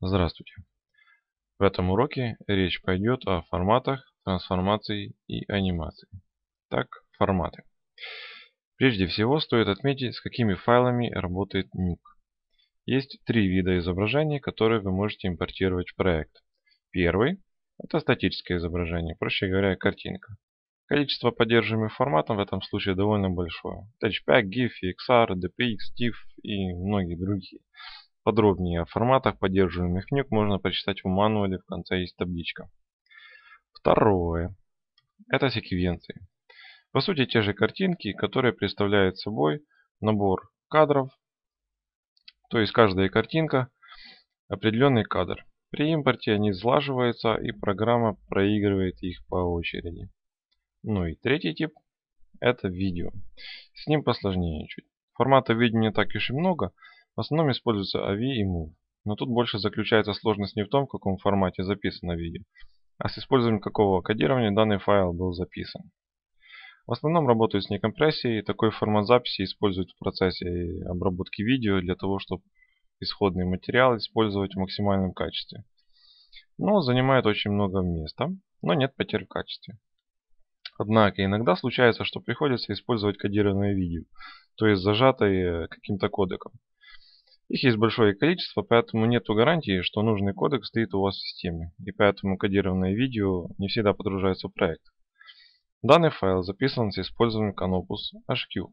Здравствуйте! В этом уроке речь пойдет о форматах, трансформации и анимации. Так, форматы. Прежде всего стоит отметить, с какими файлами работает Nuke. Есть три вида изображений, которые вы можете импортировать в проект. Первый – это статическое изображение, проще говоря, картинка. Количество поддерживаемых форматов в этом случае довольно большое. THP, GIF, XR, DPX, TIFF и многие другие. Подробнее о форматах, поддерживаемых в Nuke, можно прочитать в мануале, в конце есть табличка. Второе – это секвенции. По сути, те же картинки, которые представляют собой набор кадров, то есть каждая картинка – определенный кадр. При импорте они сглаживаются, и программа проигрывает их по очереди. Ну и третий тип – это видео. С ним посложнее чуть. Формата видео не так уж и много, в основном используются AVI и MOV. Но тут больше заключается сложность не в том, в каком формате записано видео, а с использованием какого кодирования данный файл был записан. В основном работают с некомпрессией, такой формат записи используют в процессе обработки видео для того, чтобы исходный материал использовать в максимальном качестве. Но занимает очень много места, но нет потерь в качестве. Однако иногда случается, что приходится использовать кодированное видео, то есть зажатое каким-то кодеком. Их есть большое количество, поэтому нет гарантии, что нужный кодек стоит у вас в системе, и поэтому кодированное видео не всегда подгружается в проект. Данный файл записан с использованием Canopus HQ.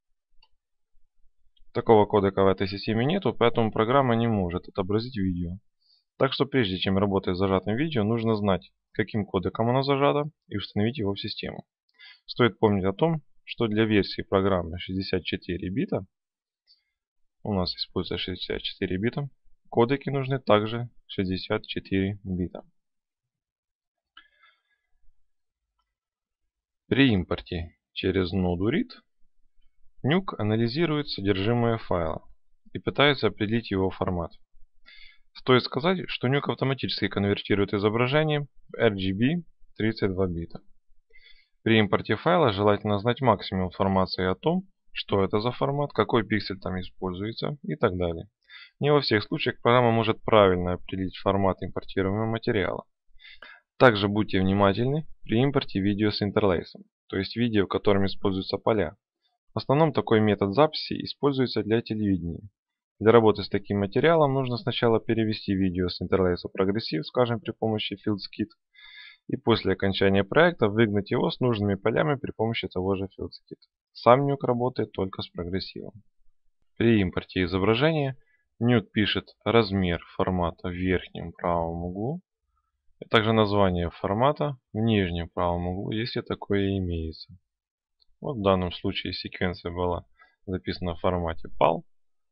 Такого кодека в этой системе нету, поэтому программа не может отобразить видео. Так что прежде чем работать с зажатым видео, нужно знать, каким кодеком оно зажато, и установить его в систему. Стоит помнить о том, что для версии программы 64 бита, у нас используется 64 бита, кодеки нужны также 64 бита. При импорте через ноду read Nuke анализирует содержимое файла и пытается определить его формат. Стоит сказать, что Nuke автоматически конвертирует изображение в RGB 32 бита. При импорте файла желательно знать максимум информации о том, что это за формат, какой пиксель там используется и так далее. Не во всех случаях программа может правильно определить формат импортируемого материала. Также будьте внимательны при импорте видео с интерлейсом, то есть видео, в котором используются поля. В основном такой метод записи используется для телевидения. Для работы с таким материалом нужно сначала перевести видео с интерлейса Progressive, скажем, при помощи FieldSkit, и после окончания проекта выгнать его с нужными полями при помощи того же FieldSkit. Сам Nuke работает только с прогрессивом. При импорте изображения Nuke пишет размер формата в верхнем правом углу, а также название формата в нижнем правом углу, если такое имеется. Вот в данном случае секвенция была записана в формате PAL,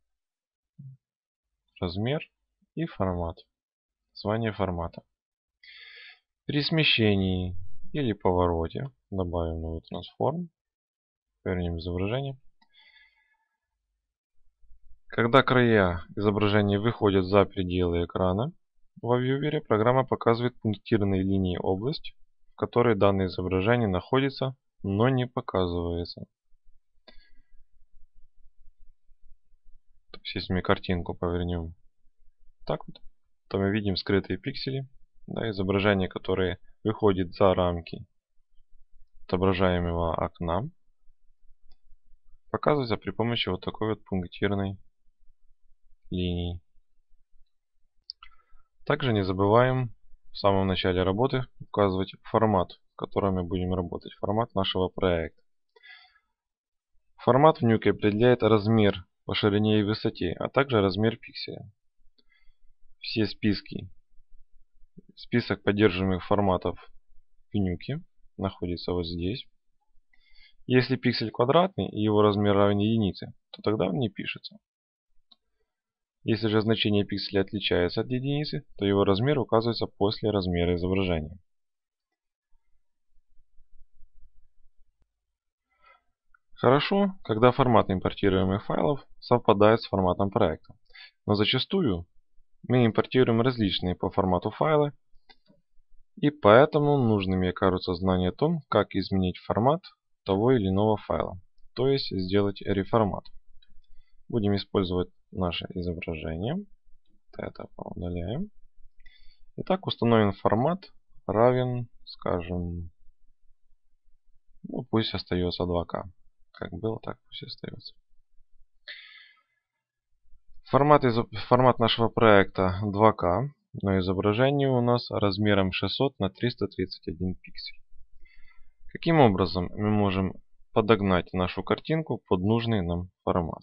размер и формат, название формата. При смещении или повороте добавим новый трансформ, повернем изображение. Когда края изображения выходят за пределы экрана, во вьювере программа показывает пунктирные линии область, в которой данное изображение находится, но не показывается. То есть, если мы картинку повернем так вот, то мы видим скрытые пиксели, да, изображение, которое выходит за рамки отображаемого окна, показывается при помощи вот такой вот пунктирной линии. Также не забываем в самом начале работы указывать формат, в котором мы будем работать, формат нашего проекта. Формат в Nuke определяет размер по ширине и высоте, а также размер пикселя. Все список поддерживаемых форматов в Nuke находится вот здесь. Если пиксель квадратный и его размер равен единице, то тогда он не пишется. Если же значение пикселя отличается от единицы, то его размер указывается после размера изображения. Хорошо, когда формат импортируемых файлов совпадает с форматом проекта, но зачастую мы импортируем различные по формату файлы, и поэтому нужными окажутся знания о том, как изменить формат того или иного файла, то есть сделать реформат. Будем использовать наше изображение. Это удаляем. Итак, установим формат равен, скажем, ну, пусть остается 2К. Как было, так пусть остается. Формат нашего проекта 2К, но изображение у нас размером 600 на 331 пиксель. Каким образом мы можем подогнать нашу картинку под нужный нам формат?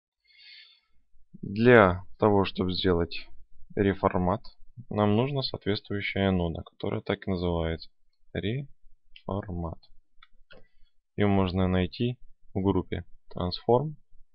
Для того, чтобы сделать реформат, нам нужна соответствующая нода, которая так и называется. Реформат. Ее можно найти в группе Transform.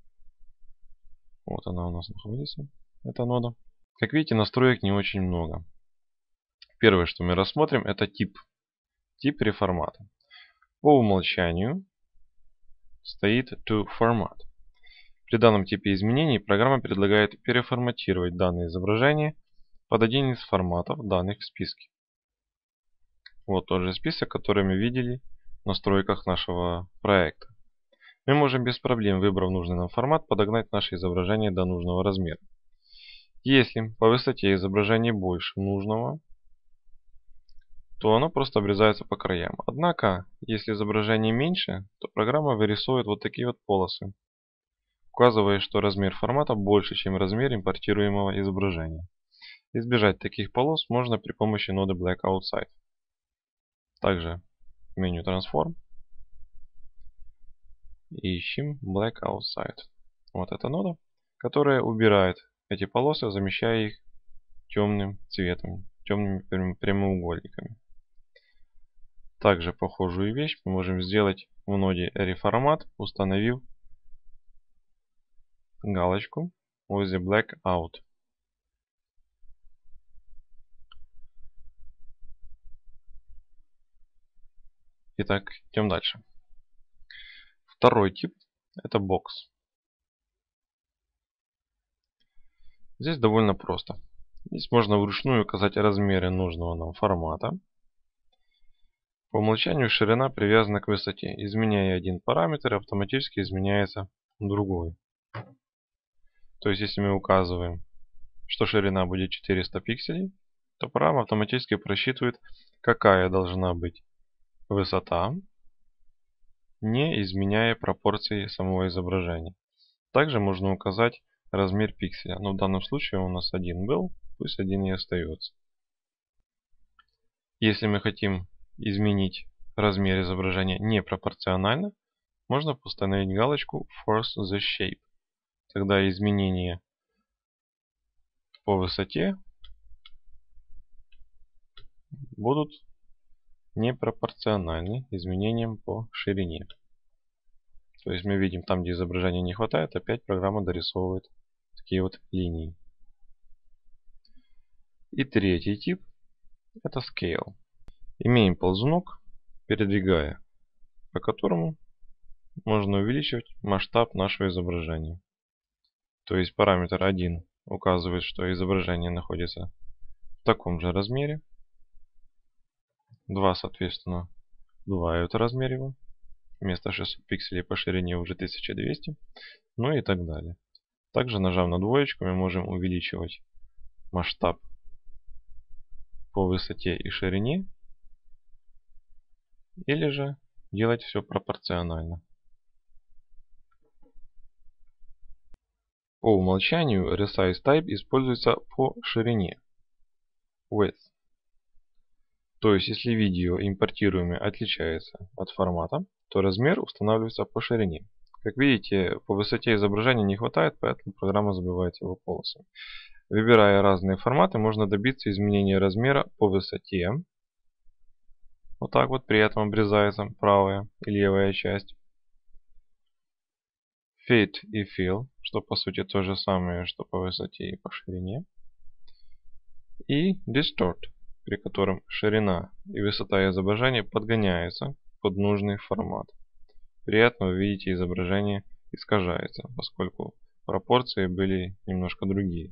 Вот она у нас находится, эта нода. Как видите, настроек не очень много. Первое, что мы рассмотрим, это тип. Тип реформата. По умолчанию стоит toFormat. При данном типе изменений программа предлагает переформатировать данное изображение под один из форматов, данных в списке. Вот тот же список, который мы видели в настройках нашего проекта. Мы можем без проблем, выбрав нужный нам формат, подогнать наше изображение до нужного размера. Если по высоте изображение больше нужного, то оно просто обрезается по краям. Однако, если изображение меньше, то программа вырисовывает вот такие вот полосы, указывая, что размер формата больше, чем размер импортируемого изображения. Избежать таких полос можно при помощи ноды Black Outside. Также в меню Transform ищем Black Outside. Вот эта нода, которая убирает эти полосы, замещая их темным цветом, темными прямоугольниками. Также похожую вещь мы можем сделать в ноде Reformat, установив галочку возле Black Out. Итак, идем дальше. Второй тип — это бокс. Здесь довольно просто. Здесь можно вручную указать размеры нужного нам формата. По умолчанию ширина привязана к высоте. Изменяя один параметр, автоматически изменяется другой. То есть, если мы указываем, что ширина будет 400 пикселей, то программа автоматически просчитывает, какая должна быть высота, не изменяя пропорции самого изображения. Также можно указать размер пикселя. Но в данном случае у нас один был, пусть один и остается. Если мы хотим изменить размер изображения непропорционально, можно установить галочку Force the Shape. Тогда изменения по высоте будут непропорциональны изменениям по ширине. То есть мы видим, там, где изображения не хватает, опять программа дорисовывает такие вот линии. И третий тип — это Scale. Имеем ползунок, передвигая по которому можно увеличивать масштаб нашего изображения. То есть параметр 1 указывает, что изображение находится в таком же размере. 2, соответственно, удваивает размер его. Вместо 600 пикселей по ширине уже 1200. Ну и так далее. Также, нажав на двоечку, мы можем увеличивать масштаб по высоте и ширине. Или же делать все пропорционально. По умолчанию Resize Type используется по ширине. Width. То есть, если видео импортируемое отличается от формата, то размер устанавливается по ширине. Как видите, по высоте изображения не хватает, поэтому программа забивает его полосами. Выбирая разные форматы, можно добиться изменения размера по высоте. Вот так вот при этом обрезается правая и левая часть. Fit и Fill, что по сути то же самое, что по высоте и по ширине. И Distort, при котором ширина и высота изображения подгоняются под нужный формат. При этом вы видите, изображение искажается, поскольку пропорции были немножко другие.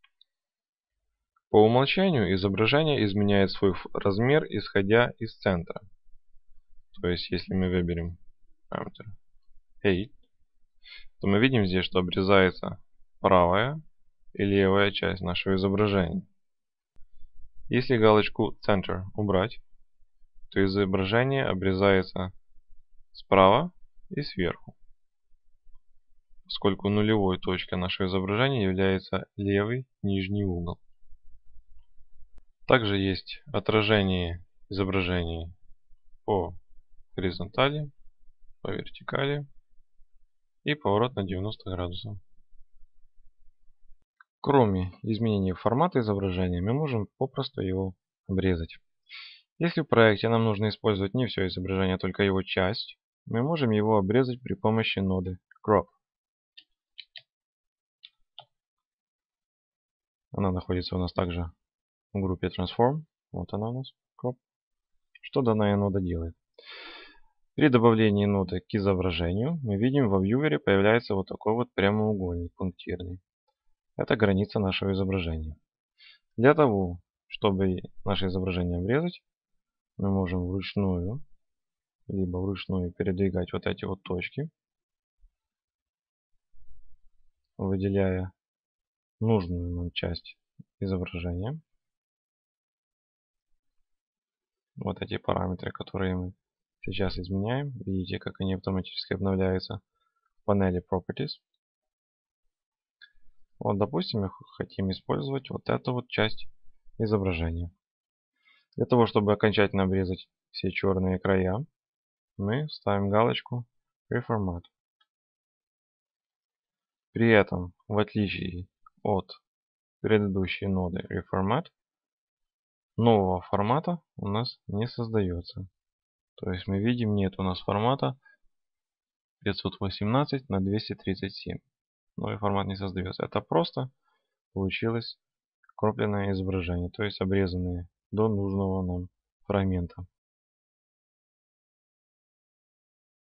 По умолчанию изображение изменяет свой размер, исходя из центра. То есть, если мы выберем параметр 8, то мы видим здесь, что обрезается правая и левая часть нашего изображения. Если галочку Center убрать, то изображение обрезается справа и сверху, поскольку нулевой точкой нашего изображения является левый нижний угол. Также есть отражение изображений по горизонтали, по вертикали и поворот на 90 градусов. Кроме изменения формата изображения, мы можем попросту его обрезать. Если в проекте нам нужно использовать не все изображение, а только его часть, мы можем его обрезать при помощи ноды Crop. Она находится у нас также в группе Transform. Вот она у нас, Crop. Что данная нода делает? При добавлении ноды к изображению мы видим во вьювере появляется вот такой вот прямоугольник пунктирный. Это граница нашего изображения. Для того, чтобы наше изображение обрезать, мы можем вручную передвигать вот эти вот точки, выделяя нужную нам часть изображения. Вот эти параметры, которые мы сейчас изменяем. Видите, как они автоматически обновляются в панели Properties. Вот, допустим, мы хотим использовать вот эту вот часть изображения. Для того, чтобы окончательно обрезать все черные края, мы ставим галочку Reformat. При этом, в отличие от предыдущей ноды Reformat, нового формата у нас не создается. То есть мы видим, нет у нас формата 518 на 237. Новый формат не создается. Это просто получилось кропленное изображение, то есть обрезанные до нужного нам фрагмента.